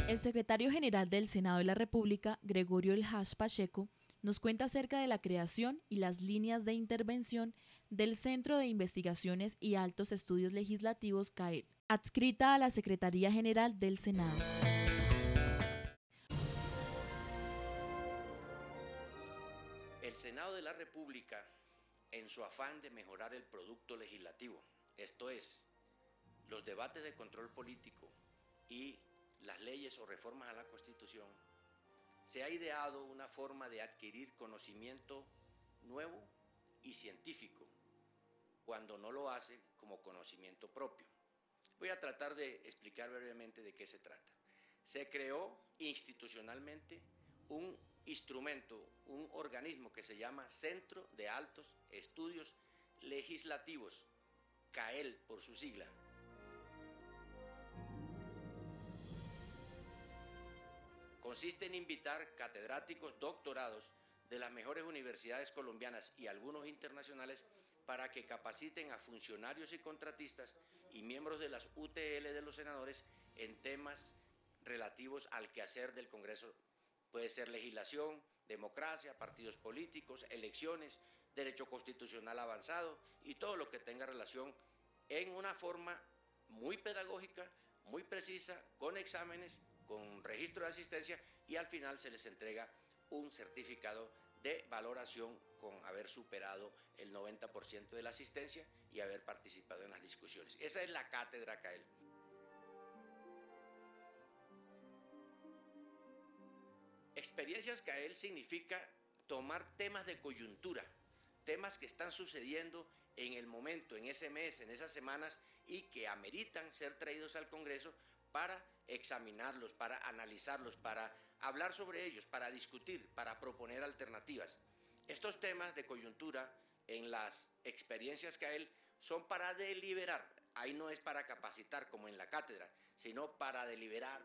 El secretario general del Senado de la República, Gregorio El Hash Pacheco, nos cuenta acerca de la creación y las líneas de intervención del Centro de Investigaciones y Altos Estudios Legislativos CAEL, adscrita a la Secretaría General del Senado. El Senado de la República, en su afán de mejorar el producto legislativo, esto es, los debates de control político y las leyes o reformas a la Constitución, se ha ideado una forma de adquirir conocimiento nuevo y científico, cuando no lo hace como conocimiento propio. Voy a tratar de explicar brevemente de qué se trata. Se creó institucionalmente un instrumento, un organismo que se llama Centro de Altos Estudios Legislativos, CAEL por su sigla. Consiste en invitar catedráticos doctorados de las mejores universidades colombianas y algunos internacionales para que capaciten a funcionarios y contratistas y miembros de las UTL de los senadores en temas relativos al quehacer del Congreso. Puede ser legislación, democracia, partidos políticos, elecciones, derecho constitucional avanzado y todo lo que tenga relación en una forma muy pedagógica, muy precisa, con exámenes, con registro de asistencia y al final se les entrega un certificado de valoración con haber superado el 90% de la asistencia y haber participado en las discusiones. Esa es la cátedra CAEL. Experiencias CAEL significa tomar temas de coyuntura, temas que están sucediendo en el momento, en ese mes, en esas semanas y que ameritan ser traídos al Congreso para examinarlos, para analizarlos, para hablar sobre ellos, para discutir, para proponer alternativas. Estos temas de coyuntura en las experiencias CAEL son para deliberar, ahí no es para capacitar como en la cátedra, sino para deliberar.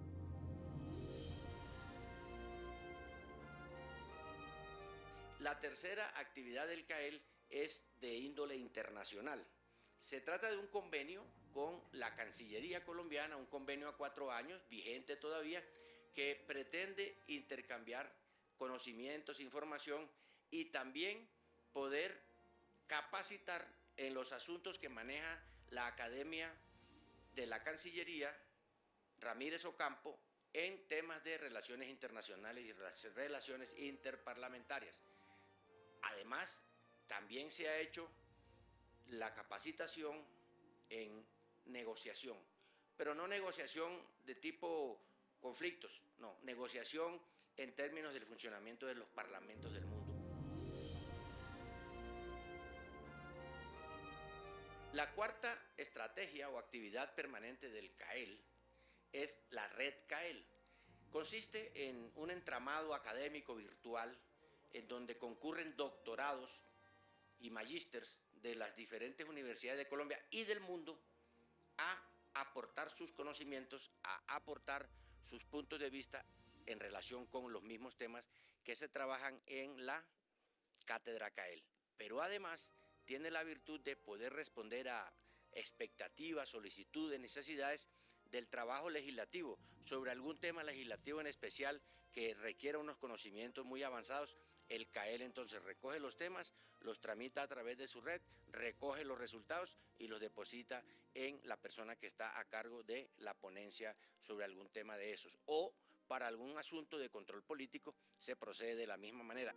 La tercera actividad del CAEL es de índole internacional. Se trata de un convenio con la Cancillería colombiana, un convenio a 4 años, vigente todavía, que pretende intercambiar conocimientos, información y también poder capacitar en los asuntos que maneja la Academia de la Cancillería, Ramírez Ocampo, en temas de relaciones internacionales y relaciones interparlamentarias. Además, también se ha hecho la capacitación en negociación, pero no negociación de tipo conflictos, no, negociación en términos del funcionamiento de los parlamentos del mundo. La cuarta estrategia o actividad permanente del CAEL es la red CAEL. Consiste en un entramado académico virtual en donde concurren doctorados y magísters de las diferentes universidades de Colombia y del mundo a aportar sus conocimientos, a aportar sus puntos de vista en relación con los mismos temas que se trabajan en la cátedra CAEL. Pero además tiene la virtud de poder responder a expectativas, solicitudes, necesidades del trabajo legislativo, sobre algún tema legislativo en especial que requiera unos conocimientos muy avanzados. El CAEL entonces recoge los temas, los tramita a través de su red, recoge los resultados y los deposita en la persona que está a cargo de la ponencia sobre algún tema de esos. O para algún asunto de control político se procede de la misma manera.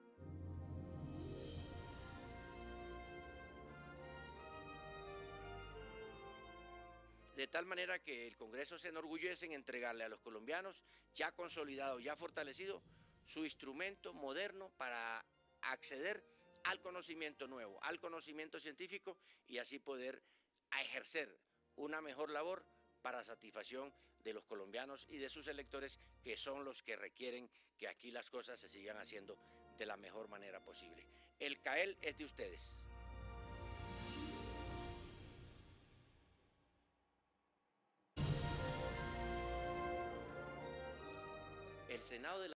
De tal manera que el Congreso se enorgullece en entregarle a los colombianos, ya consolidado, ya fortalecido, su instrumento moderno para acceder al conocimiento nuevo, al conocimiento científico y así poder ejercer una mejor labor para satisfacción de los colombianos y de sus electores, que son los que requieren que aquí las cosas se sigan haciendo de la mejor manera posible. El CAEL es de ustedes. El Senado de la